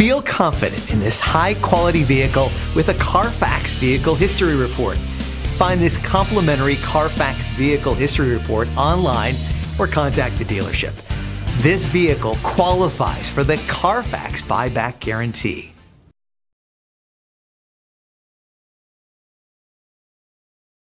Feel confident in this high-quality vehicle with a Carfax Vehicle History Report. Find this complimentary Carfax Vehicle History Report online or contact the dealership. This vehicle qualifies for the Carfax Buyback Guarantee.